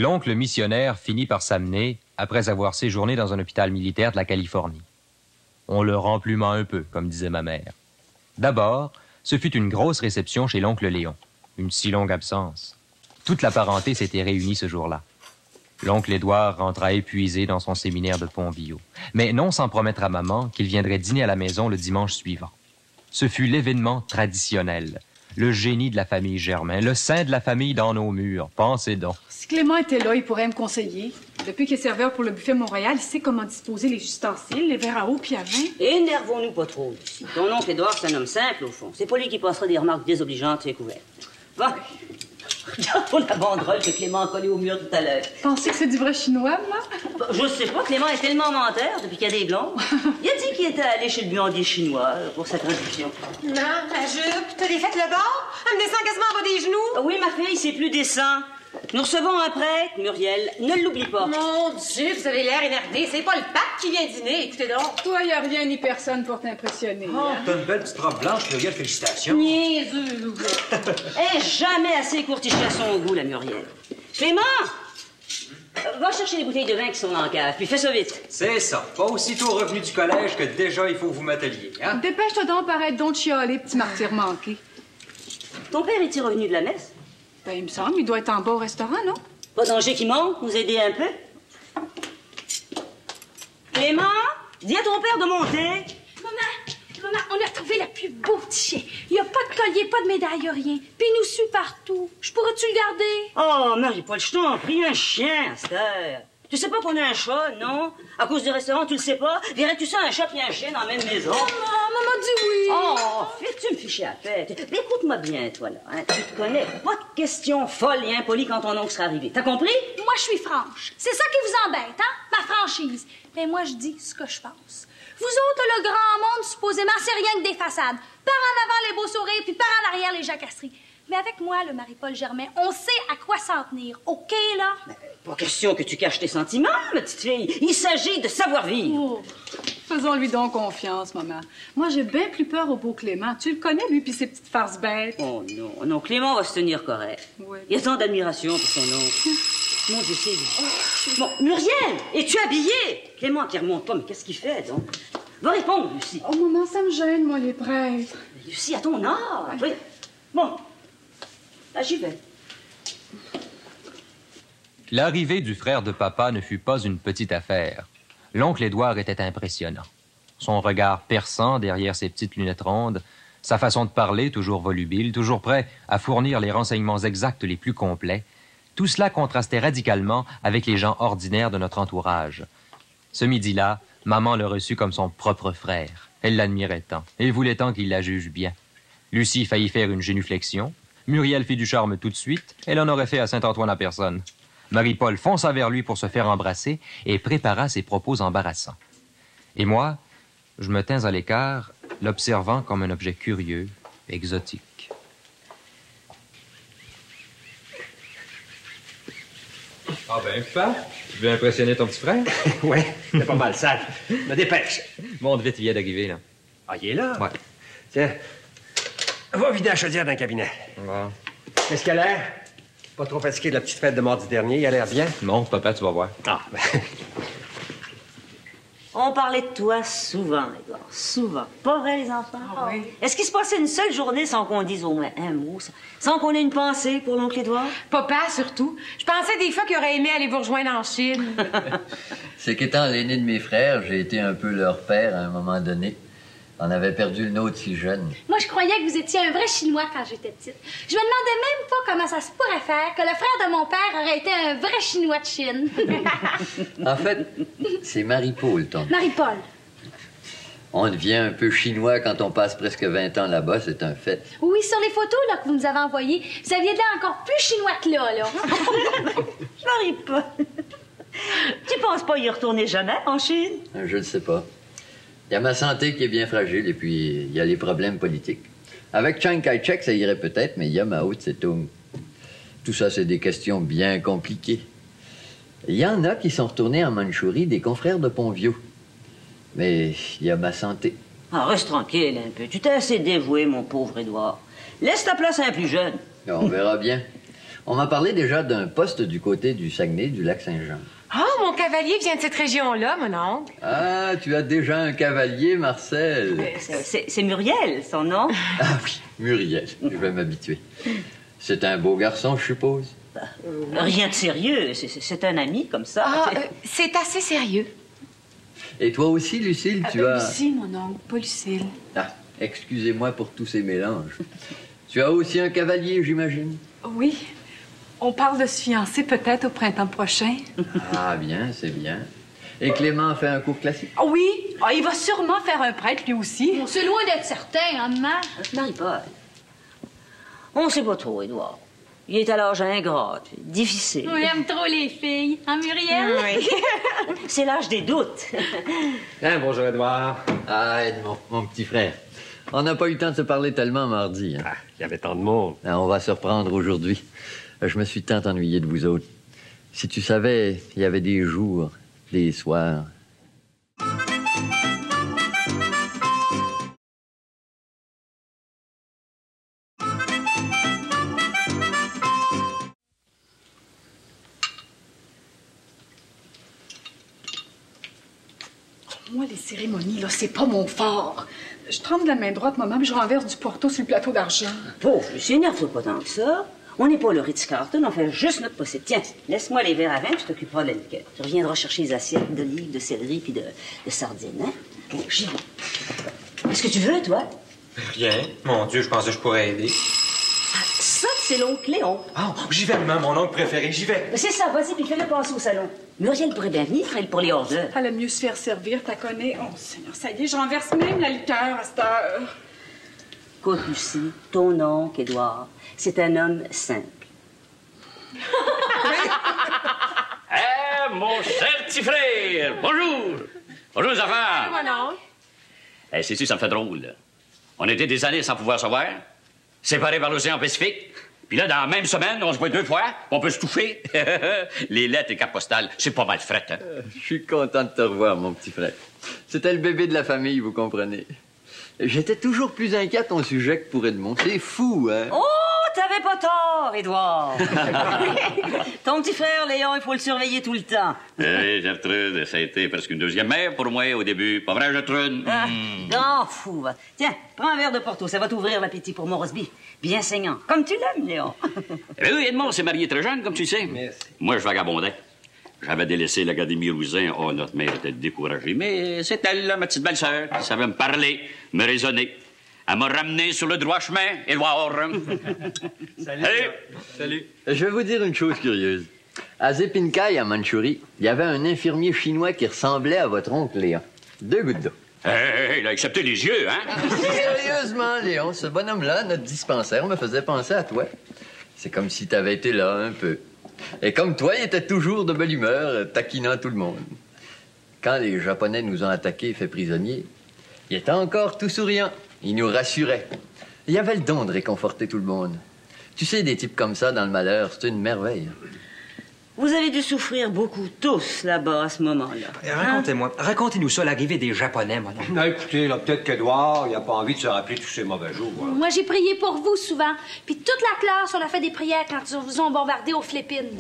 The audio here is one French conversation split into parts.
L'oncle missionnaire finit par s'amener après avoir séjourné dans un hôpital militaire de la Californie. On le rempluma un peu, comme disait ma mère. D'abord, ce fut une grosse réception chez l'oncle Léon. Une si longue absence. Toute la parenté s'était réunie ce jour-là. L'oncle Édouard rentra épuisé dans son séminaire de Pont-Viau, mais non sans promettre à maman qu'il viendrait dîner à la maison le dimanche suivant. Ce fut l'événement traditionnel. Le génie de la famille Germain, le saint de la famille dans nos murs. Pensez donc. Si Clément était là, il pourrait me conseiller. Depuis qu'il est serveur pour le buffet Montréal, il sait comment disposer les ustensiles, les verres à eau puis à vin. Énervons-nous pas trop ici. Ton oncle Édouard, c'est un homme simple, au fond. C'est pas lui qui passera des remarques désobligeantes et couvertes. Va. Regarde pour la banderole que Clément a collée au mur tout à l'heure. Pensez que c'est du vrai chinois, moi? Je sais pas, Clément est tellement menteur depuis qu'il y a des blondes. Il a dit qu'il était allé chez le buandier chinois pour sa traduction. Non, la jupe, t'as les fait le bord? Elle me descend quasiment en bas des genoux. Oui, ma fille, c'est plus décent. Nous recevons un prêtre, Muriel. Ne l'oublie pas. Mon Dieu, vous avez l'air énervé. C'est pas le pape qui vient dîner. Écoutez donc. Toi, y a rien ni personne pour t'impressionner. Oh, t'as une belle petite robe blanche, Muriel, félicitations. Niaiseux. Elle est jamais assez courtiche à son goût, la Muriel. Clément! Va chercher les bouteilles de vin qui sont dans la cave, puis fais ça vite. C'est ça. Pas aussitôt revenu du collège que déjà il faut que vous m'atteliez, hein? Dépêche-toi donc, paraître donc de chialer, petit martyr manqué. Ton père est-il revenu de la messe? Ben, il me semble, il doit être en bas au restaurant, non? Pas danger qui monte, nous aider un peu? Clément, dis à ton père de monter. Maman, on a trouvé le plus beau petit chien. Il n'y a pas de collier, pas de médaille, rien. Puis il nous suit partout. Je pourrais-tu le garder? Oh, Marie-Paul, je t'en prie, un chien, à cette heure. Tu sais pas qu'on a un chat, non? À cause du restaurant, tu le sais pas? Verrais-tu ça, un chat et un chien dans la même maison? Maman dit oui. Oh, fais-tu me ficher à la tête? Mais écoute-moi bien, toi, là. Hein? Tu te connais. Pas de questions folles et impolies quand ton oncle sera arrivé. T'as compris? Moi, je suis franche. C'est ça qui vous embête, hein? Ma franchise. Mais moi, je dis ce que je pense. Vous autres, le grand monde, supposément, c'est rien que des façades. Par en avant, les beaux sourires, puis par en arrière, les jacasseries. Mais avec moi, le Marie-Paul Germain, on sait à quoi s'en tenir. OK, là? Pas question que tu caches tes sentiments, ma petite fille. Il s'agit de savoir vivre. Oh. Faisons-lui donc confiance, maman. Moi, j'ai bien plus peur au beau Clément. Tu le connais, lui, puis ses petites farces bêtes. Oh non, non, Clément va se tenir correct. Oui. Il y a tant d'admiration pour son oncle. Mon Dieu, c'est lui. Bon, Muriel, es-tu habillée? Clément qui remonte pas, mais qu'est-ce qu'il fait, donc? Va répondre, Lucie. Oh, maman, ça me gêne, moi, les prêtres. Lucie, à ton âge. Oui. Bon, là, j'y vais. L'arrivée du frère de papa ne fut pas une petite affaire. L'oncle Édouard était impressionnant. Son regard perçant derrière ses petites lunettes rondes, sa façon de parler toujours volubile, toujours prêt à fournir les renseignements exacts les plus complets, tout cela contrastait radicalement avec les gens ordinaires de notre entourage. Ce midi-là, maman le reçut comme son propre frère. Elle l'admirait tant et voulait tant qu'il la juge bien. Lucie faillit faire une génuflexion. Muriel fit du charme tout de suite. Elle en aurait fait à Saint-Antoine à personne. Marie-Paul fonça vers lui pour se faire embrasser et prépara ses propos embarrassants. Et moi, je me tins à l'écart, l'observant comme un objet curieux, exotique. Ah ben, papa, tu veux impressionner ton petit frère? Oui, c'est pas mal sale. Me dépêche. Monte vite, il vient d'arriver, là. Ah, il est là? Ouais. Tiens, va vider la chaudière d'un cabinet. Bon. Qu'est-ce qu'elle a l'air? Pas trop fatigué de la petite fête de mardi dernier, il a l'air bien. Monte, papa, tu vas voir. Ah, ben... On parlait de toi souvent, Edouard, souvent. Pas vrai, les enfants? Ah oui. Est-ce qu'il se passait une seule journée sans qu'on dise au moins un mot, sans qu'on ait une pensée pour l'oncle Édouard? Papa, surtout. Je pensais des fois qu'il aurait aimé aller vous rejoindre en Chine. C'est qu'étant l'aîné de mes frères, j'ai été un peu leur père à un moment donné. On avait perdu le nôtre si jeune. Moi, je croyais que vous étiez un vrai Chinois quand j'étais petite. Je me demandais même pas comment ça se pourrait faire que le frère de mon père aurait été un vrai Chinois de Chine. En fait, c'est Marie-Paul, ton. Marie-Paul. On devient un peu chinois quand on passe presque 20 ans là-bas, c'est un fait. Oui, sur les photos là, que vous nous avez envoyées, vous aviez l'air encore plus Chinois que là. Marie-Paul, tu penses pas y retourner jamais en Chine? Je ne sais pas. Il y a ma santé qui est bien fragile et puis il y a les problèmes politiques. Avec Chiang Kai-shek, ça irait peut-être, mais il y a Mao Tse-tung. Tout ça, c'est des questions bien compliquées. Il y en a qui sont retournés en Mandchourie, des confrères de Pont-Viau. Mais il y a ma santé. Ah, reste tranquille un peu. Tu t'es assez dévoué, mon pauvre Édouard. Laisse ta place à un plus jeune. On verra bien. On m'a parlé déjà d'un poste du côté du Saguenay, du lac Saint-Jean. Ah, mon cavalier vient de cette région-là, mon oncle. Ah, tu as déjà un cavalier, Marcel. C'est Muriel, son nom. Ah oui, Muriel, je vais m'habituer. C'est un beau garçon, je suppose. Rien de sérieux, c'est un ami comme ça. Ah, c'est assez sérieux. Et toi aussi, Lucille, tu as... Lucille, mon oncle, pas Lucille. Ah, excusez-moi pour tous ces mélanges. Tu as aussi un cavalier, j'imagine? Oui. On parle de se fiancer peut-être au printemps prochain. Ah, bien, c'est bien. Et Clément fait un cours classique? Ah oui, il va sûrement faire un prêtre lui aussi. Bon, c'est loin d'être certain, hein, maman? Marie-Paul, on sait pas trop, Édouard. Il est à l'âge ingrat, difficile. On aime trop les filles, hein, Muriel? Oui. C'est l'âge des doutes. Hein, bonjour, Edouard. Ah, Edmond, mon petit frère. On n'a pas eu le temps de se parler tellement mardi. Hein. Ah, il y avait tant de monde. Ah, on va se reprendre aujourd'hui. Je me suis tant ennuyé de vous autres. Si tu savais, il y avait des jours, des soirs. Moi, les cérémonies, là, c'est pas mon fort. Je trempe de la main droite, maman, puis je renverse du porto sur le plateau d'argent. Pauvre, Lucie, énerve-toi pas tant que ça. On n'est pas le Ritz-Carlton, on fait juste notre possible. Tiens, laisse-moi les verres à vin, tu t'occuperas de la liqueur. Tu reviendras chercher les assiettes d'olives, de céleri puis de sardines, hein? Bon, j'y vais. Qu'est-ce que tu veux, toi? Rien. Mon Dieu, je pensais que je pourrais aider. Ah, ça, c'est l'oncle Léon. Oh, j'y vais, maman, mon oncle préféré, j'y vais. C'est ça, vas-y, puis fais-le passer au salon. Muriel pourrait bien venir, elle, pour les hors-d'œuvre. Elle aime mieux se faire servir, t'as connais. Oh, Seigneur, ça y est, je renverse même la liqueur à cette heure. Écoute, Lucie, ton oncle, Édouard, c'est un homme simple. Mon cher petit frère, bonjour. Bonjour, les enfants. Mon oncle. Sais-tu, ça me fait drôle. On était des années sans pouvoir savoir, séparés par l'océan Pacifique. Puis là, dans la même semaine, on se voit 2 fois, on peut se toucher. Les lettres et cartes postales, c'est pas mal fret, hein? Je suis content de te revoir, mon petit frère. C'était le bébé de la famille, vous comprenez. J'étais toujours plus inquiet à ton sujet que pour Edmond. C'est fou, hein? Oh, t'avais pas tort, Édouard. Ton petit frère, Léon, il faut le surveiller tout le temps. Gertrude, ça a été presque une deuxième mère pour moi au début. Pas vrai, Gertrude? Ah, grand fou, va. Tiens, prends un verre de Porto, ça va t'ouvrir l'appétit pour mon roast beef. Bien saignant, comme tu l'aimes, Léon. Eh oui, Edmond s'est marié très jeune, comme tu sais. Merci. Moi, je vagabondais. J'avais délaissé l'Académie Rousin. Oh, notre mère était découragée. Mais c'est elle, là, ma petite belle-sœur, qui savait me parler, me raisonner. Elle m'a ramené sur le droit chemin, Édouard. Salut. Hey. Salut. Je vais vous dire une chose curieuse. À Zepinkai, en Mandchourie, il y avait un infirmier chinois qui ressemblait à votre oncle Léon. 2 gouttes d'eau. Hey, il a accepté les yeux, hein? Sérieusement, Léon, ce bonhomme-là, notre dispensaire, me faisait penser à toi. C'est comme si t'avais été là un peu. Et comme toi, il était toujours de belle humeur, taquinant tout le monde. Quand les Japonais nous ont attaqués et fait prisonniers, il était encore tout souriant. Il nous rassurait. Il avait le don de réconforter tout le monde. Tu sais, des types comme ça, dans le malheur, c'est une merveille. Vous avez dû souffrir beaucoup, tous, là-bas, à ce moment-là. Racontez-moi, racontez-nous ça, l'arrivée des Japonais, mon oncle. Non, écoutez, là, peut-être qu'Edouard, il n'a pas envie de se rappeler tous ces mauvais jours. Hein. Moi, j'ai prié pour vous souvent. Puis toute la classe, on a fait des prières quand ils vous ont bombardé aux Philippines.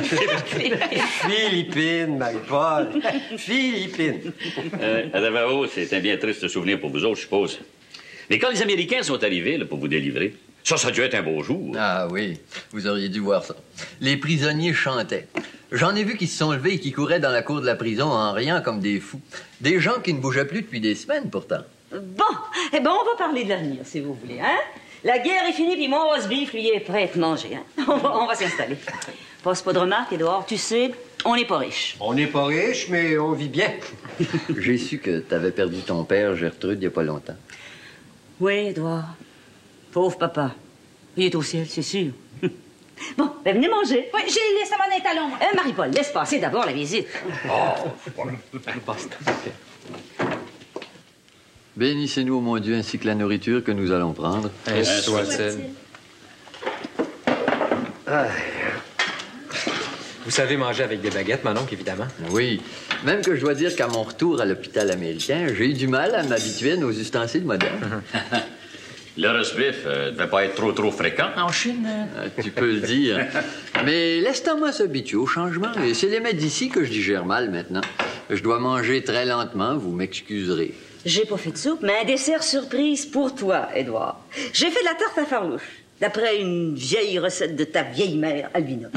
Philippines, Marie-Paul. Philippines. À Davao, c'est un bien triste souvenir pour vous autres, je suppose. Mais quand les Américains sont arrivés là, pour vous délivrer, ça a dû être un beau jour. Ah oui, vous auriez dû voir ça. Les prisonniers chantaient. J'en ai vu qui se sont levés et qui couraient dans la cour de la prison en riant comme des fous. Des gens qui ne bougeaient plus depuis des semaines, pourtant. Bon, eh ben, on va parler de l'avenir, si vous voulez, hein? La guerre est finie, puis mon roast beef, lui, est prêt à être mangé, hein? On va s'installer. Passe pas de remarques, Édouard, tu sais, on n'est pas riche. On n'est pas riche, mais on vit bien. J'ai su que t'avais perdu ton père, Gertrude, il n'y a pas longtemps. Oui, Édouard. Pauvre papa. Il est au ciel, c'est sûr. Bon, ben venez manger. Oui, j'ai laissé mon étalon, moi. Marie-Paul, laisse passer d'abord la visite. Bénissez-nous, mon Dieu, ainsi que la nourriture que nous allons prendre. Ainsi soit-il. Vous savez manger avec des baguettes, mon oncle, évidemment. Oui, même que je dois dire qu'à mon retour à l'hôpital américain, j'ai eu du mal à m'habituer à nos ustensiles modernes. Le roast-beef devait pas être trop fréquent en Chine. Tu peux le dire. Mais l'estomac s'habitue au changement. Et c'est les mets d'ici que je digère mal maintenant. Je dois manger très lentement, vous m'excuserez. J'ai pas fait de soupe, mais un dessert surprise pour toi, Édouard. J'ai fait de la tarte à farlouche, d'après une vieille recette de ta vieille mère, Albina.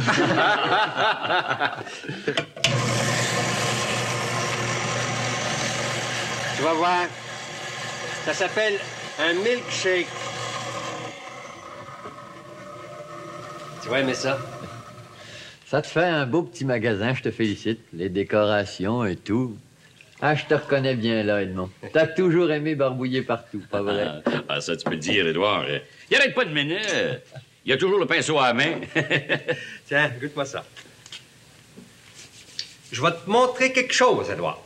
Tu vas voir. Ça s'appelle un milkshake. Tu vas aimer ça? Ça te fait un beau petit magasin, je te félicite. Les décorations et tout. Ah, je te reconnais bien là, Edmond. T'as toujours aimé barbouiller partout, pas vrai? Ah, ça, tu peux le dire, Édouard. Il arrête pas de mener. Il y a toujours le pinceau à la main. Tiens, goûte-moi ça. Je vais te montrer quelque chose, Édouard.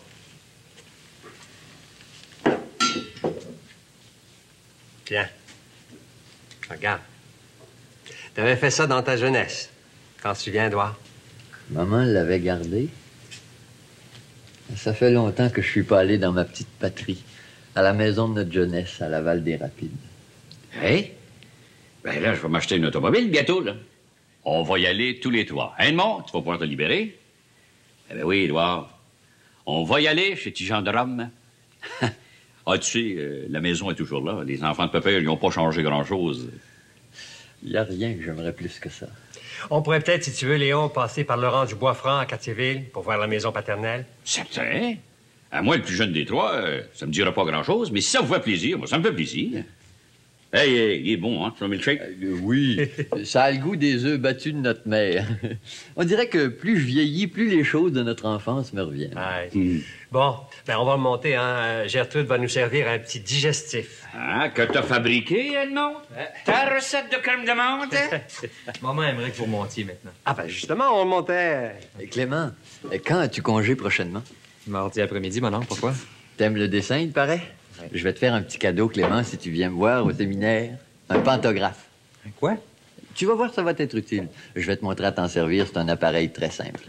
Tiens. Regarde. T'avais fait ça dans ta jeunesse. Quand tu viens, Édouard. Maman l'avait gardé. Ça fait longtemps que je suis pas allé dans ma petite patrie, à la maison de notre jeunesse, à Laval-des-Rapides. Hey? Ben là, je vais m'acheter une automobile bientôt, là. On va y aller tous les trois. Edmond, tu vas pouvoir te libérer? Eh ben oui, Édouard. On va y aller chez petit gendarme. Ah, tu sais, la maison est toujours là. Les enfants de papa, ils n'ont pas changé grand-chose. Il n'y a rien que j'aimerais plus que ça. On pourrait peut-être, si tu veux, Léon, passer par Laurent du Bois-Franc à Cartierville pour voir la maison paternelle. Certain. À moi, le plus jeune des trois, ça me dira pas grand-chose, mais si ça vous fait plaisir, moi, ça me fait plaisir. Hey, il est bon, hein, ton milkshake? Oui, ça a le goût des œufs battus de notre mère. On dirait que plus je vieillis, plus les choses de notre enfance me reviennent. Ouais. Bon, ben on va remonter, hein. Gertrude va nous servir un petit digestif. Ah, que t'as fabriqué, Edmond? Ta recette de crème de menthe? Maman aimerait que vous remontiez maintenant. Ah ben justement, on montait. Clément, quand as-tu congé prochainement? Mardi après-midi, mon oncle, pourquoi? T'aimes le dessin, il paraît? Ouais. Je vais te faire un petit cadeau, Clément, si tu viens me voir au séminaire. Un pantographe. Quoi? Tu vas voir, ça va t'être utile. Je vais te montrer à t'en servir. C'est un appareil très simple.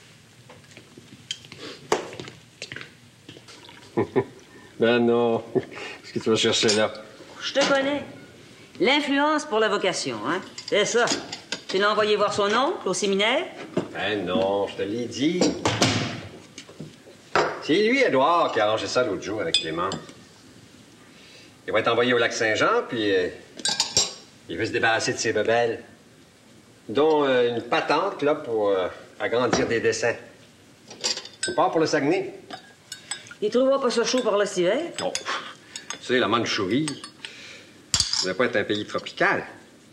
Ben non. Qu'est-ce que tu vas chercher là? Je te connais. L'influence pour la vocation, hein? C'est ça. Tu l'as envoyé voir son oncle au séminaire? Ben non, je te l'ai dit. C'est lui, Édouard, qui a arrangé ça l'autre jour avec Clément. Il va être envoyé au lac Saint-Jean, puis il veut se débarrasser de ses bebelles. Dont une patente, là, pour agrandir des dessins. On part pour le Saguenay. Il trouvera pas ça chaud par là cet hiver? Oh, tu sais, la Mandchourie, ça ne doit pas être un pays tropical.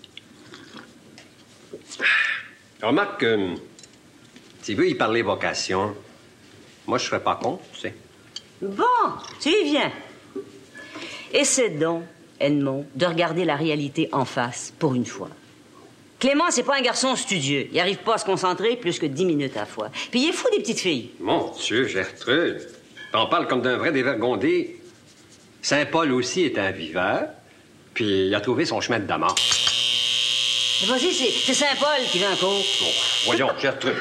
Remarque que, s'il veut y parler vocation, moi, je serais pas contre, tu sais. Bon, tu y viens. Essaie donc, Edmond, de regarder la réalité en face pour une fois. Clément, c'est pas un garçon studieux. Il arrive pas à se concentrer plus que 10 minutes à la fois. Puis il est fou des petites filles. Mon Dieu, Gertrude, t'en parles comme d'un vrai dévergondé. Saint-Paul aussi est un viveur, puis il a trouvé son chemin de Damas. Vas-y, c'est Saint-Paul qui vient en cours. Bon, voyons, Gertrude.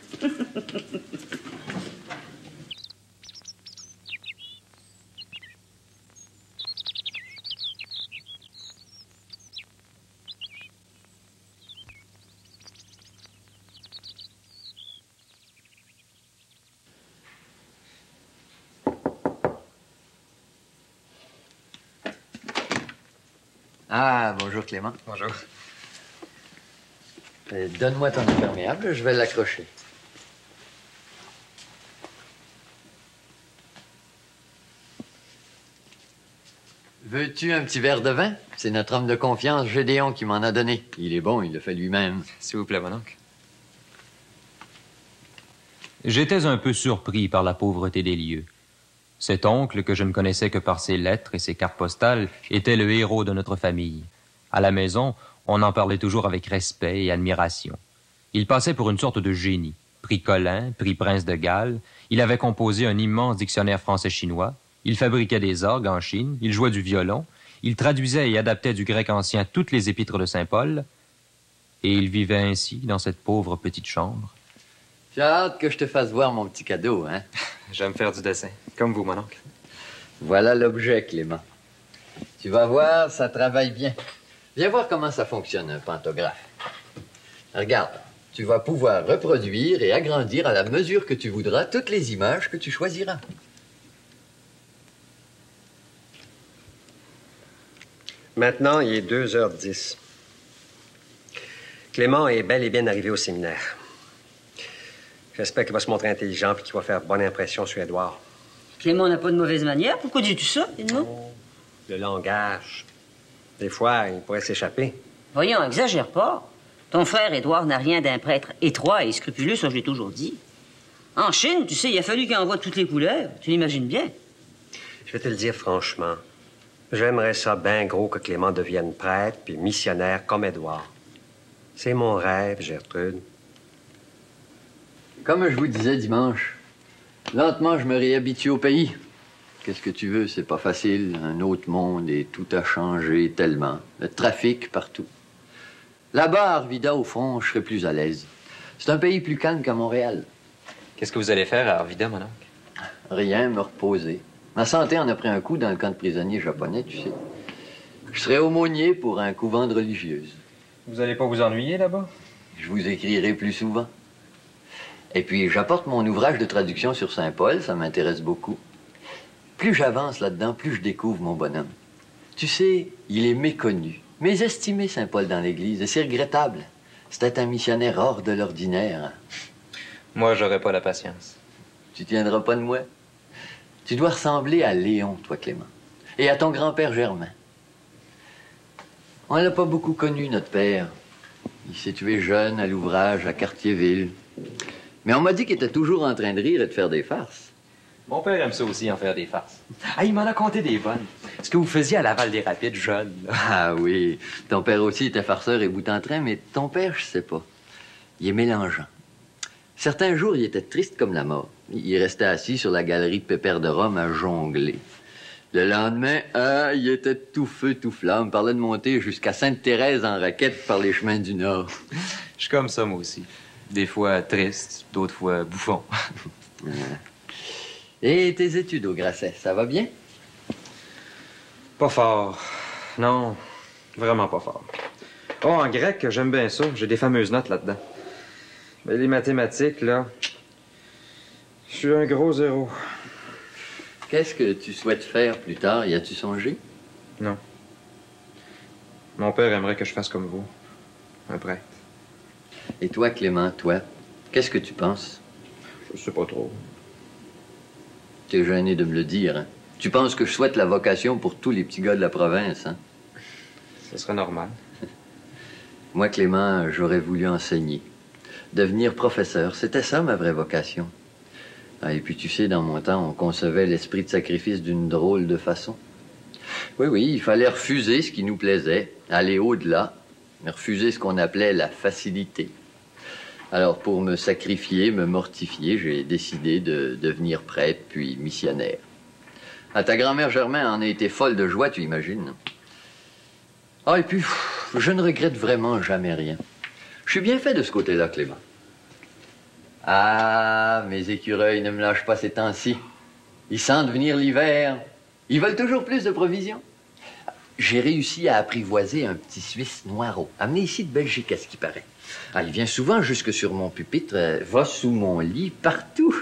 Ah, bonjour Clément. Bonjour. Donne-moi ton imperméable, je vais l'accrocher. Veux-tu un petit verre de vin? C'est notre homme de confiance, Gédéon, qui m'en a donné. Il est bon, il le fait lui-même. S'il vous plaît, mon oncle. J'étais un peu surpris par la pauvreté des lieux. Cet oncle, que je ne connaissais que par ses lettres et ses cartes postales, était le héros de notre famille. À la maison, on en parlait toujours avec respect et admiration. Il passait pour une sorte de génie. Prix Colin, prix Prince de Galles, il avait composé un immense dictionnaire français-chinois, il fabriquait des orgues en Chine, il jouait du violon, il traduisait et adaptait du grec ancien toutes les épîtres de saint Paul, et il vivait ainsi dans cette pauvre petite chambre. J'ai hâte que je te fasse voir mon petit cadeau, hein? J'aime faire du dessin, comme vous, mon oncle. Voilà l'objet, Clément. Tu vas voir, ça travaille bien. Viens voir comment ça fonctionne, un pantographe. Regarde, tu vas pouvoir reproduire et agrandir à la mesure que tu voudras toutes les images que tu choisiras. Maintenant, il est 2h10. Clément est bel et bien arrivé au séminaire. J'espère qu'il va se montrer intelligent et qu'il va faire bonne impression sur Édouard. Clément n'a pas de mauvaise manière. Pourquoi dis-tu ça, dis-moi? Le langage. Des fois, il pourrait s'échapper. Voyons, exagère pas. Ton frère Édouard n'a rien d'un prêtre étroit et scrupuleux, ça je l'ai toujours dit. En Chine, tu sais, il a fallu qu'il envoie toutes les couleurs. Tu l'imagines bien. Je vais te le dire franchement. J'aimerais ça bien gros que Clément devienne prêtre puis missionnaire comme Édouard. C'est mon rêve, Gertrude. Comme je vous disais dimanche, lentement je me réhabitue au pays. Qu'est-ce que tu veux, c'est pas facile. Un autre monde et tout a changé tellement. Le trafic partout. Là-bas, à Arvida, au fond, je serais plus à l'aise. C'est un pays plus calme qu'à Montréal. Qu'est-ce que vous allez faire à Arvida, mon oncle? Rien, me reposer. Ma santé en a pris un coup dans le camp de prisonniers japonais, tu sais. Je serai aumônier pour un couvent de religieuses. Vous allez pas vous ennuyer là-bas? Je vous écrirai plus souvent. Et puis, j'apporte mon ouvrage de traduction sur Saint-Paul, ça m'intéresse beaucoup. Plus j'avance là-dedans, plus je découvre mon bonhomme. Tu sais, il est méconnu, mésestimé Saint-Paul dans l'Église, et c'est regrettable. C'était un missionnaire hors de l'ordinaire. Moi, j'aurais pas la patience. Tu tiendras pas de moi? Tu dois ressembler à Léon, toi, Clément, et à ton grand-père Germain. On l'a pas beaucoup connu, notre père. Il s'est tué jeune à l'ouvrage à Cartierville. Mais on m'a dit qu'il était toujours en train de rire et de faire des farces. Mon père aime ça aussi, en faire des farces. Ah, il m'en a conté des bonnes. Ce que vous faisiez à Laval-des-Rapides, jeune. Là. Ah oui, ton père aussi était farceur et bout-en-train, mais ton père, je sais pas. Il est mélangeant. Certains jours, il était triste comme la mort. Il restait assis sur la galerie de Pépère de Rome à jongler. Le lendemain, il était tout feu, tout flamme, parlait de monter jusqu'à Sainte-Thérèse en raquette par les chemins du Nord. Je suis comme ça, moi aussi. Des fois triste, d'autres fois bouffon. Et tes études au Grasset, ça va bien? Pas fort. Non, vraiment pas fort. Oh, en grec, j'aime bien ça. J'ai des fameuses notes là-dedans. Mais les mathématiques, là, je suis un gros zéro. Qu'est-ce que tu souhaites faire plus tard? Y as-tu songé? Non. Mon père aimerait que je fasse comme vous. Un prêtre. Et toi, Clément, toi, qu'est-ce que tu penses? Je sais pas trop. T'es gêné de me le dire, hein? Tu penses que je souhaite la vocation pour tous les petits gars de la province, hein? Ce serait normal. Moi, Clément, j'aurais voulu enseigner. Devenir professeur, c'était ça ma vraie vocation. Ah, et puis tu sais, dans mon temps, on concevait l'esprit de sacrifice d'une drôle de façon. Oui, oui, il fallait refuser ce qui nous plaisait, aller au-delà, mais refuser ce qu'on appelait la facilité. Alors, pour me sacrifier, me mortifier, j'ai décidé de devenir prêtre, puis missionnaire. Ah, ta grand-mère Germain en a été folle de joie, tu imagines. Ah, et puis, je ne regrette vraiment jamais rien. Je suis bien fait de ce côté-là, Clément. Ah, mes écureuils ne me lâchent pas ces temps-ci. Ils sentent venir l'hiver. Ils veulent toujours plus de provisions. J'ai réussi à apprivoiser un petit Suisse noiro, amené ici de Belgique, à ce qui paraît. Ah, il vient souvent jusque sur mon pupitre, va sous mon lit, partout.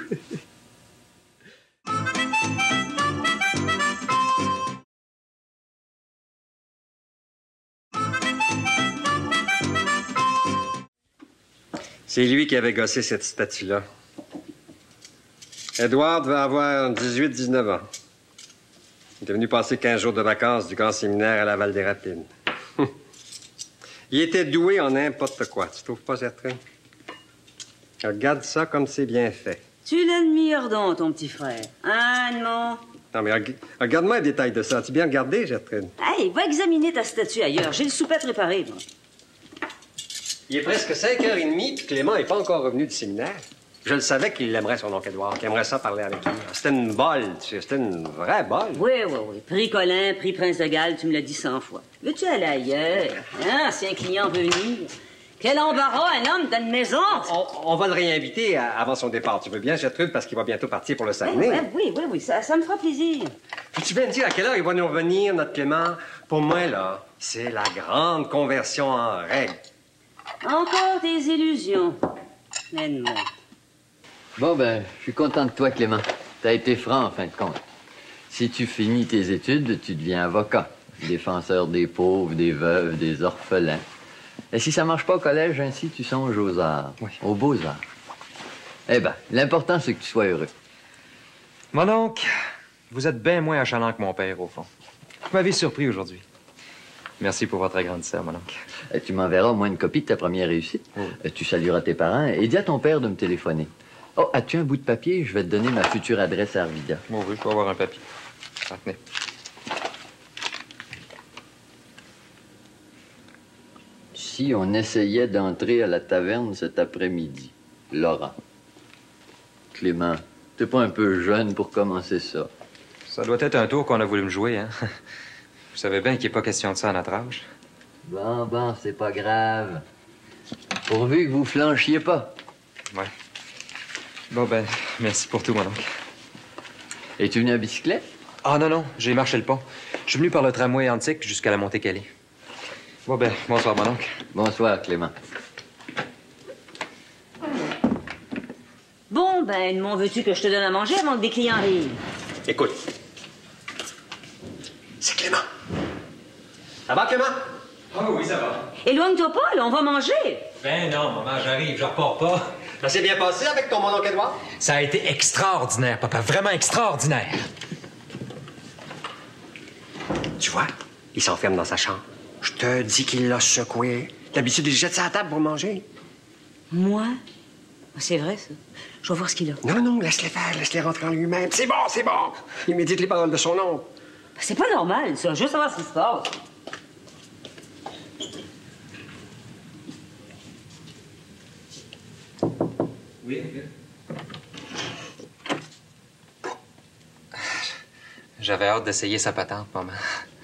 C'est lui qui avait gossé cette statue-là. Édouard devait avoir 18-19 ans. Il est venu passer 15 jours de vacances du grand séminaire à Laval-des-Rapides. Il était doué en n'importe quoi. Tu trouves pas, Gertrude? Regarde ça comme c'est bien fait. Tu l'admires donc, ton petit frère. Ah, non. Non, mais regarde-moi les détails de ça. As-tu bien regardé, Gertrude? Hey, va examiner ta statue ailleurs. J'ai le souper préparé, moi. Il est presque 5h30, puis Clément n'est pas encore revenu du séminaire. Je le savais qu'il aimerait son oncle Édouard, qu'il aimerait ça parler avec lui. C'était une bolle, tu sais, c'était une vraie bolle. Oui, oui, oui. Prix Colin, prix Prince de Galles, tu me l'as dit 100 fois. Veux-tu aller ailleurs? Hein, si un client veut venir? Quel embarras, un homme d'une maison! On va le réinviter avant son départ. Tu veux bien, Gertrude, parce qu'il va bientôt partir pour le Saguenay. Oui, ça me fera plaisir. Puis tu viens me dire à quelle heure il va nous revenir, notre Clément? Pour moi, là, c'est la grande conversion en règle. Encore des illusions. Edmond. Bon, ben, je suis content de toi, Clément. T'as été franc, en fin de compte. Si tu finis tes études, tu deviens avocat. Défenseur des pauvres, des veuves, des orphelins. Et si ça marche pas au collège, ainsi, tu songes aux arts. Oui. Aux beaux-arts. Eh ben, l'important, c'est que tu sois heureux. Mon oncle, vous êtes bien moins achalant que mon père, au fond. Vous m'avez surpris aujourd'hui. Merci pour votre agrandisseur, mon oncle. Tu m'enverras au moins une copie de ta première réussite. Oui. Tu salueras tes parents et dis à ton père de me téléphoner. Oh, as-tu un bout de papier? Je vais te donner ma future adresse à Arvida. Bon, oui, je peux avoir un papier. Ah, tenez. Si on essayait d'entrer à la taverne cet après-midi, Laurent. Clément, t'es pas un peu jeune pour commencer ça? Ça doit être un tour qu'on a voulu me jouer, hein? Vous savez bien qu'il n'est pas question de ça à notre âge. Bon, c'est pas grave. Pourvu que vous flanchiez pas. Ouais. Bon, ben, merci pour tout, mon oncle. Es-tu venu à bicyclette? Ah, non, j'ai marché le pont. Je suis venu par le tramway antique jusqu'à la Montée-Calais. Bon, ben, bonsoir, mon oncle. Bonsoir, Clément. Bon, ben, Edmond, veux-tu que je te donne à manger avant que des clients arrivent? Écoute. C'est Clément. Ça va, Clément? Ah oui, ça va. Éloigne-toi pas, là, on va manger. Ben non, maman, j'arrive, je repars pas. Ça s'est bien passé avec ton mon oncle Édouard? Ça a été extraordinaire, papa, vraiment extraordinaire. Tu vois, il s'enferme dans sa chambre. Je te dis qu'il l'a secoué. D'habitude, il jette ça à la table pour manger. Moi? C'est vrai, ça. Je vais voir ce qu'il a. Non, laisse-les faire, laisse-les rentrer en lui-même. C'est bon. Il médite les paroles de son oncle. C'est pas normal, ça. Juste savoir ce qui se passe. Oui. J'avais hâte d'essayer sa patente, maman.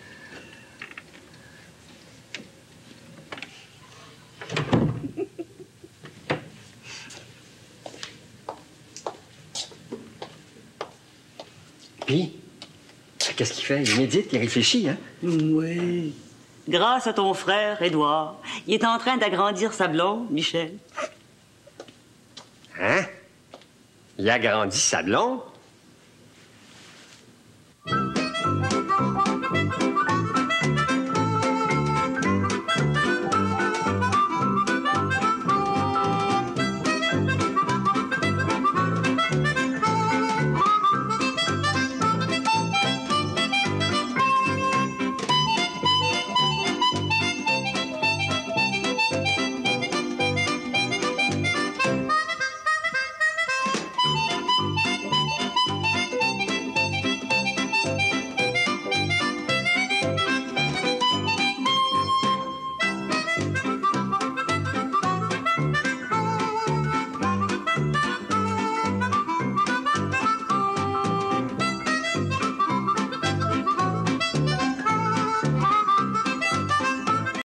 Puis, qu'est-ce qu'il fait? Il médite, il réfléchit, hein? Oui. Grâce à ton frère, Édouard, il est en train d'agrandir sa blonde, Michel. Hein? Il agrandit sa blonde?